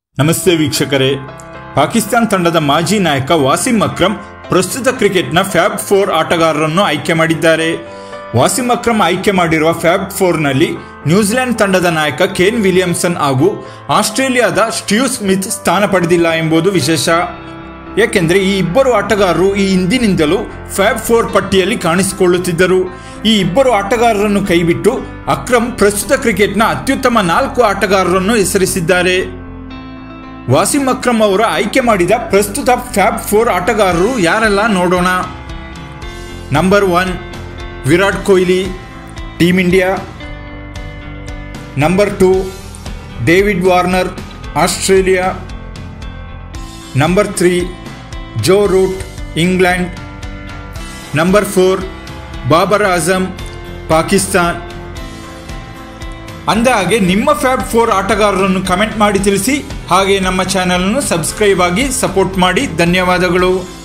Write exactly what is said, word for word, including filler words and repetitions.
ನಮಸ್ತೆ ವೀಕ್ಷಕರೇ, ಪಾಕಿಸ್ತಾನ ತಂಡದ ಮಾಜಿ ನಾಯಕ ವಾಸಿಂ ಅಕ್ರಮ್ ಪ್ರಸ್ತುತ ಕ್ರಿಕೆಟ್ನ ಫ್ಯಾಬ್ ಫೋರ್ ಆಟಗಾರರನ್ನು ಆಯ್ಕೆ ಮಾಡಿದ್ದಾರೆ. ವಾಸಿಂ ಅಕ್ರಮ್ ಆಯ್ಕೆ ಮಾಡಿರುವ ಫ್ಯಾಬ್ ಫೋರ್ನಲ್ಲಿ ನ್ಯೂಜಿಲೆಂಡ್ ತಂಡದ ನಾಯಕ ಕೇನ್ ವಿಲಿಯಮ್ಸನ್ ಹಾಗೂ ಆಸ್ಟ್ರೇಲಿಯಾದ ಸ್ಟೀವ್ ಸ್ಮಿತ್ ಸ್ಥಾನ ಪಡೆದಿಲ್ಲ ಎಂಬುದು ವಿಶೇಷ. ಏಕೆಂದರೆ ಈ ಇಬ್ಬರು ಆಟಗಾರರು ಈ ಹಿಂದಿನಿಂದಲೂ ಫ್ಯಾಬ್ ಫೋರ್ ಪಟ್ಟಿಯಲ್ಲಿ ಕಾಣಿಸಿಕೊಳ್ಳುತ್ತಿದ್ದರು. ಈ ಇಬ್ಬರು ಆಟಗಾರರನ್ನು ಕೈಬಿಟ್ಟು ಅಕ್ರಮ್ ಪ್ರಸ್ತುತ ಕ್ರಿಕೆಟ್ನ ಅತ್ಯುತ್ತಮ ನಾಲ್ಕು ಆಟಗಾರರನ್ನು ಹೆಸರಿಸಿದ್ದಾರೆ. ವಾಸಿಂ ಅಕ್ರಮ್ ಅವರು ಆಯ್ಕೆ ಮಾಡಿದ ಪ್ರಸ್ತುತ ಫ್ಯಾಬ್ ಫೋರ್ ಆಟಗಾರರು ಯಾರೆಲ್ಲ ನೋಡೋಣ. Number one, Virat Kohli, team India. Number two, David Warner, Australia. Number three, Joe Root, England. Number four, Babar Azam, Pakistan. ಅಂದಹಾಗೆ ನಿಮ್ಮ ಫ್ಯಾಬ್ ಫೋರ್ ಆಟಗಾರರನ್ನು ಕಮೆಂಟ್ ಮಾಡಿ ತಿಳಿಸಿ. ಹಾಗೆ ನಮ್ಮ ಚಾನೆಲ್ ಅನ್ನು ಸಬ್ಸ್ಕ್ರೈಬ್ ಆಗಿ ಸಪೋರ್ಟ್ ಮಾಡಿ. ಧನ್ಯವಾದಗಳು.